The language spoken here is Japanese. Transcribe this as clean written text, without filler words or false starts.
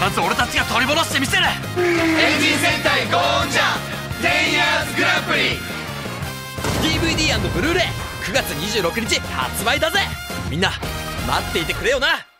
ず俺たちが取り戻してみせる。 エンジン戦隊ゴーンジャン 10 years グランプリ DVD& ブルーレイ9月26日発売だぜ。みんな待っていてくれよな。